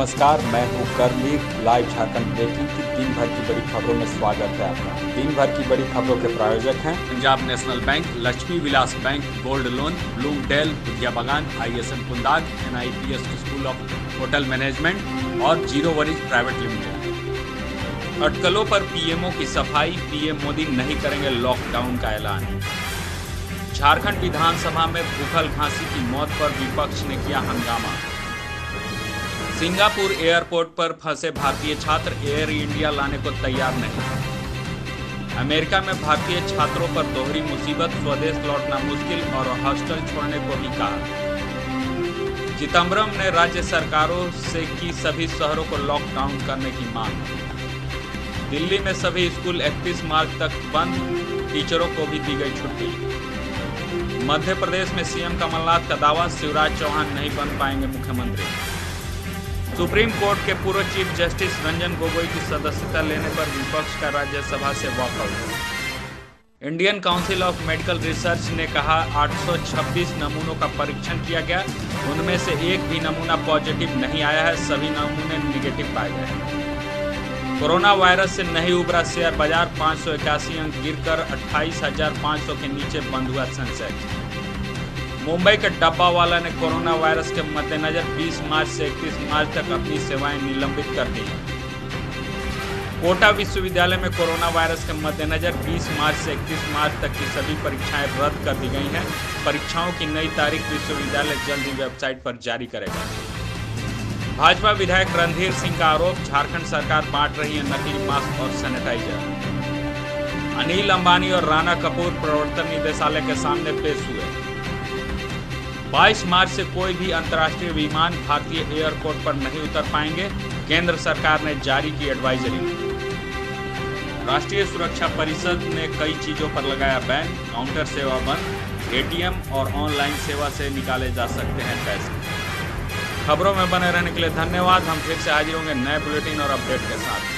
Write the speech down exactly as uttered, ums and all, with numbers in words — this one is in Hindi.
नमस्कार, मैं हूं कर्मवीर। लाइव झारखंड ब्रेकिंग की दिन भर की बड़ी खबरों में स्वागत है आपका। दिन भर की बड़ी खबरों के प्रायोजक हैं Punjab National Bank, Lakshmi Vilas Bank, gold loan, Bloomdale, Vidya Bagan, I S M कुंदाग, N I P S school of hotel management और जीरो वरीज प्राइवेट लिमिटेड। अटकलों पर पी एम ओ की सफाई, पी एम मोदी नहीं करेंगे लॉकडाउन का ऐलान। झारखंड विधानसभा में भूखल खांसी की मौत पर विपक्ष ने किया हंगामा। सिंगापुर एयरपोर्ट पर फंसे भारतीय छात्र एयर इंडिया लाने को तैयार नहीं। अमेरिका में भारतीय छात्रों पर दोहरी मुसीबत, स्वदेश लौटना मुश्किल और हॉस्टल छोड़ने को भी कहा। चिदंबरम ने राज्य सरकारों से की सभी शहरों को लॉकडाउन करने की मांग। दिल्ली में सभी स्कूल इकतीस मार्च तक बंद, टीचरों को भी दी गई छुट्टी। मध्य प्रदेश में सीएम कमलनाथ का दावा, शिवराज चौहान नहीं बन पाएंगे मुख्यमंत्री। सुप्रीम कोर्ट के पूर्व चीफ जस्टिस रंजन गोगोई की सदस्यता लेने पर विपक्ष का राज्यसभा से walkout. Indian Council of Medical Research ने कहा आठ सौ छब्बीस नमूनों का परीक्षण किया गया, उनमें से एक भी नमूना पॉजिटिव नहीं आया है, सभी नमूने निगेटिव पाए गए। कोरोना वायरस से नहीं उबरा शेयर बाजार, पाँच सौ इक्यासी अंक गिरकर अट्ठाईस हजार पाँच सौ के नीचे बंद हुआ सेंसेक्स। मुंबई के डब्बा वाला ने कोरोना वायरस के मद्देनजर बीस मार्च से इकतीस मार्च तक अपनी सेवाएं निलंबित कर दी। कोटा विश्वविद्यालय में कोरोना वायरस के मद्देनजर बीस मार्च से इकतीस मार्च तक की सभी परीक्षाएं रद्द कर दी गई हैं। परीक्षाओं की नई तारीख विश्वविद्यालय जल्द ही वेबसाइट पर जारी करेगा। भाजपा विधायक रणधीर सिंह का आरोप, झारखंड सरकार बांट रही है नकली मास्क और सैनिटाइजर। अनिल अंबानी और राणा कपूर प्रवर्तन निदेशालय के सामने पेश हुए। बाईस मार्च से कोई भी अंतर्राष्ट्रीय विमान भारतीय एयरपोर्ट पर नहीं उतर पाएंगे, केंद्र सरकार ने जारी की एडवाइजरी। राष्ट्रीय सुरक्षा परिषद ने कई चीजों पर लगाया बैन, काउंटर सेवा बंद, ए टी एम और ऑनलाइन सेवा से निकाले जा सकते हैं पैसे। खबरों में बने रहने के लिए धन्यवाद। हम फिर से हाजिर होंगे नए बुलेटिन और अपडेट के साथ।